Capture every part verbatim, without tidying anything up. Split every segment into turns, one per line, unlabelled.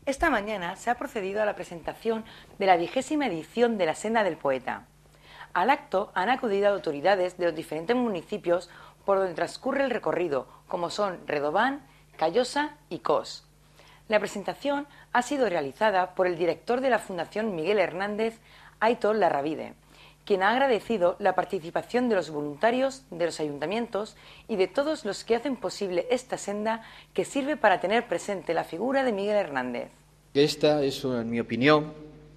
Esta mañana se ha procedido a la presentación de la vigésima edición de la Senda del Poeta. Al acto han acudido autoridades de los diferentes municipios por donde transcurre el recorrido, como son Redován, Callosa y Cos. La presentación ha sido realizada por el director de la Fundación Miguel Hernández, Aitor Larravide, quien ha agradecido la participación de los voluntarios, de los ayuntamientos y de todos los que hacen posible esta senda que sirve para tener presente la figura de Miguel Hernández.
Esta es, en mi opinión,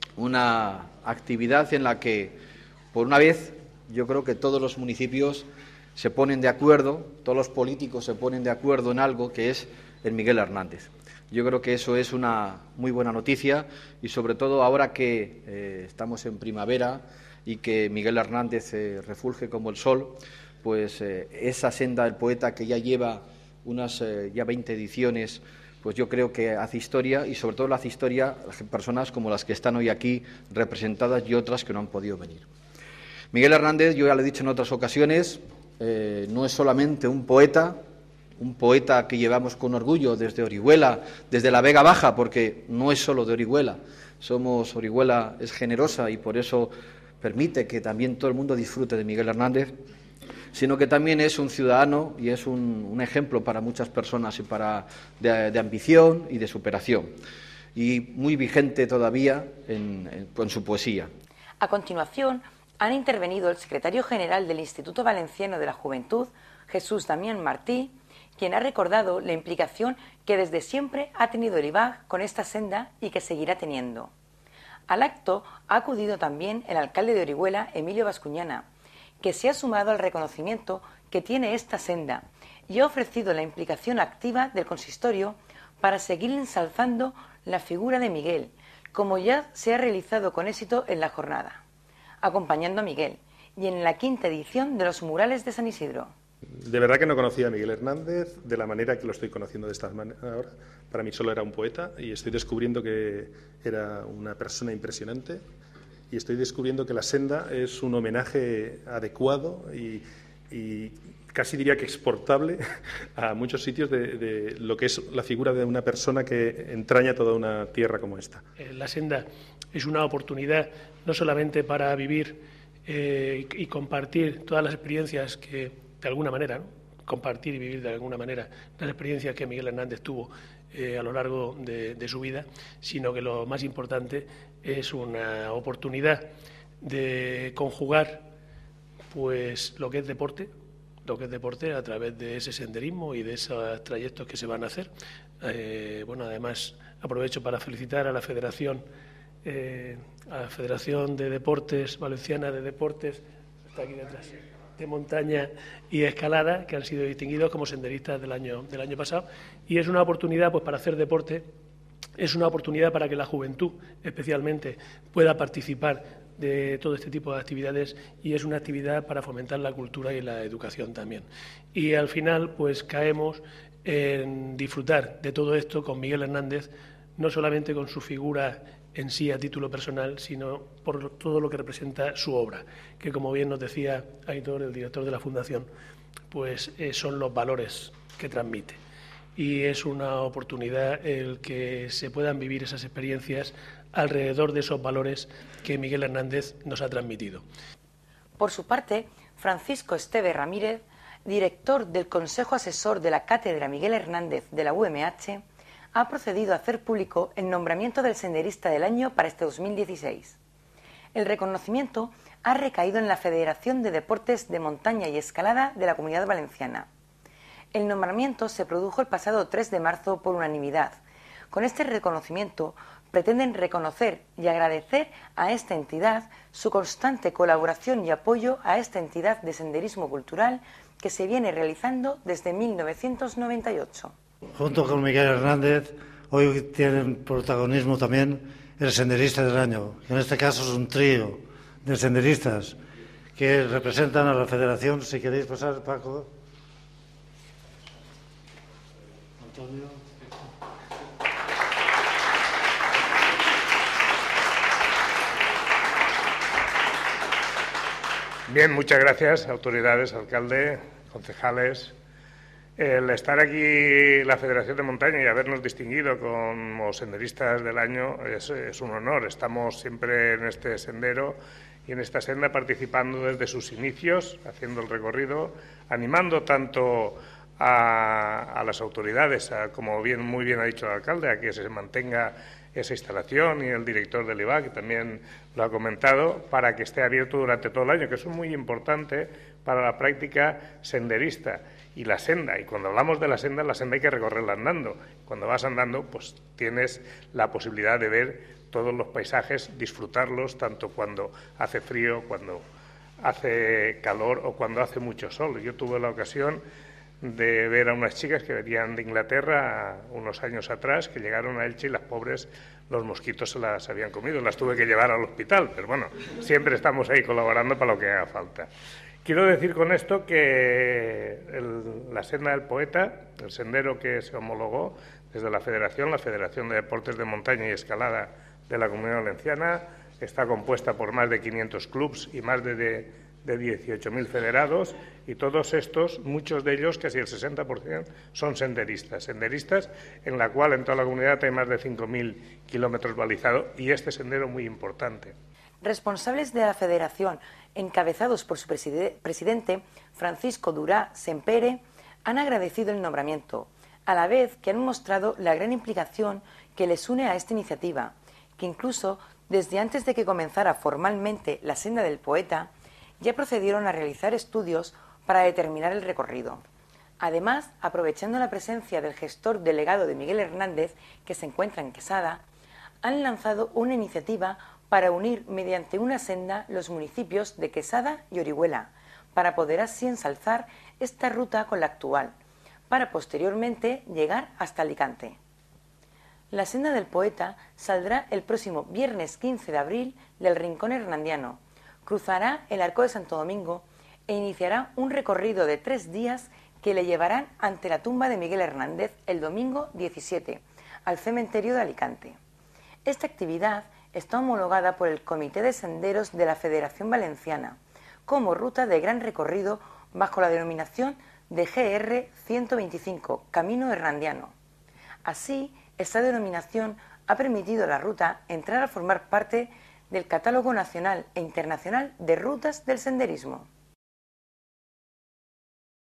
una actividad en la que, por una vez, yo creo que todos los municipios se ponen de acuerdo, todos los políticos se ponen de acuerdo en algo que es el Miguel Hernández. Yo creo que eso es una muy buena noticia y, sobre todo, ahora que eh, estamos en primavera y que Miguel Hernández eh, refulge como el sol, pues eh, esa senda del poeta que ya lleva unas eh, ya veinte ediciones, pues yo creo que hace historia y sobre todo la hace historia personas como las que están hoy aquí representadas y otras que no han podido venir. Miguel Hernández, yo ya lo he dicho en otras ocasiones, eh, no es solamente un poeta, un poeta que llevamos con orgullo desde Orihuela, desde la Vega Baja, porque no es solo de Orihuela, somos, Orihuela es generosa y por eso permite que también todo el mundo disfrute de Miguel Hernández, sino que también es un ciudadano y es un, un ejemplo para muchas personas y para, de, de ambición y de superación, y muy vigente todavía en, en, en su poesía.
A continuación, han intervenido el secretario general del Instituto Valenciano de la Juventud, Jesús Damián Martí, quien ha recordado la implicación que desde siempre ha tenido el I B A G con esta senda y que seguirá teniendo. Al acto ha acudido también el alcalde de Orihuela, Emilio Bascuñana, que se ha sumado al reconocimiento que tiene esta senda y ha ofrecido la implicación activa del consistorio para seguir ensalzando la figura de Miguel, como ya se ha realizado con éxito en la jornada, acompañando a Miguel, y en la quinta edición de los murales de San Isidro.
De verdad que no conocía a Miguel Hernández de la manera que lo estoy conociendo de esta manera ahora. Para mí solo era un poeta y estoy descubriendo que era una persona impresionante y estoy descubriendo que la senda es un homenaje adecuado y, y casi diría que exportable a muchos sitios de, de lo que es la figura de una persona que entraña toda una tierra como esta.
La senda es una oportunidad no solamente para vivir eh, y compartir todas las experiencias que de alguna manera, ¿no? compartir y vivir de alguna manera las experiencias que Miguel Hernández tuvo eh, a lo largo de, de su vida, sino que lo más importante es una oportunidad de conjugar pues lo que es deporte, lo que es deporte a través de ese senderismo y de esos trayectos que se van a hacer. Eh, bueno, además aprovecho para felicitar a la Federación, eh, a la Federación de Deportes Valenciana de Deportes, está aquí detrás, de montaña y escalada, que han sido distinguidos como senderistas del año, del año pasado, y es una oportunidad pues para hacer deporte, es una oportunidad para que la juventud especialmente pueda participar de todo este tipo de actividades y es una actividad para fomentar la cultura y la educación también. Y al final pues caemos en disfrutar de todo esto con Miguel Hernández, no solamente con su figura en sí a título personal, sino por todo lo que representa su obra, que como bien nos decía Aitor, el director de la Fundación, pues eh, son los valores que transmite. Y es una oportunidad el que se puedan vivir esas experiencias alrededor de esos valores que Miguel Hernández nos ha transmitido.
Por su parte, Francisco Esteve Ramírez, director del Consejo Asesor de la Cátedra Miguel Hernández de la U M H, ha procedido a hacer público el nombramiento del senderista del año para este dos mil dieciséis. El reconocimiento ha recaído en la Federación de Deportes de Montaña y Escalada de la Comunidad Valenciana. El nombramiento se produjo el pasado tres de marzo por unanimidad. Con este reconocimiento pretenden reconocer y agradecer a esta entidad su constante colaboración y apoyo a esta entidad de senderismo cultural que se viene realizando desde mil novecientos noventa y ocho.
Junto con Miguel Hernández, hoy tienen protagonismo también el senderista del año. En este caso es un trío de senderistas que representan a la Federación. Si queréis pasar, Paco. Antonio.
Bien, muchas gracias, autoridades, alcalde, concejales El estar aquí la Federación de Montaña y habernos distinguido como senderistas del año es, es un honor. Estamos siempre en este sendero y en esta senda participando desde sus inicios, haciendo el recorrido, animando tanto a, a las autoridades, a, como bien, muy bien ha dicho el alcalde, a que se mantenga esa instalación, y el director del I V A, que también lo ha comentado, para que esté abierto durante todo el año, que eso es muy importante para la práctica senderista. Y la senda, y cuando hablamos de la senda, la senda hay que recorrerla andando. Cuando vas andando, pues tienes la posibilidad de ver todos los paisajes, disfrutarlos, tanto cuando hace frío, cuando hace calor o cuando hace mucho sol. Yo tuve la ocasión de ver a unas chicas que venían de Inglaterra unos años atrás, que llegaron a Elche y las pobres, los mosquitos se las habían comido. Las tuve que llevar al hospital, pero bueno, siempre estamos ahí colaborando para lo que haga falta. Quiero decir con esto que el, la senda del poeta, el sendero que se homologó desde la Federación, la Federación de Deportes de Montaña y Escalada de la Comunidad Valenciana, está compuesta por más de quinientos clubs y más de, de, de dieciocho mil federados, y todos estos, muchos de ellos, casi el sesenta por ciento, son senderistas. Senderistas en la cual en toda la comunidad hay más de cinco mil kilómetros balizados, y este sendero muy importante.
Responsables de la Federación, encabezados por su preside presidente, Francisco Durá Sempere, han agradecido el nombramiento, a la vez que han mostrado la gran implicación que les une a esta iniciativa, que incluso desde antes de que comenzara formalmente la senda del poeta, ya procedieron a realizar estudios para determinar el recorrido. Además, aprovechando la presencia del gestor delegado de Miguel Hernández, que se encuentra en Quesada, han lanzado una iniciativa para unir mediante una senda los municipios de Quesada y Orihuela, para poder así ensalzar esta ruta con la actual, para posteriormente llegar hasta Alicante. La senda del poeta saldrá el próximo viernes quince de abril del Rincón Hernandiano, cruzará el Arco de Santo Domingo e iniciará un recorrido de tres días que le llevarán ante la tumba de Miguel Hernández el domingo diecisiete, al cementerio de Alicante. Esta actividad está homologada por el Comité de Senderos de la Federación Valenciana como ruta de gran recorrido bajo la denominación de G R ciento veinticinco, Camino Hernandiano. Así, esta denominación ha permitido a la ruta entrar a formar parte del Catálogo Nacional e Internacional de Rutas del Senderismo.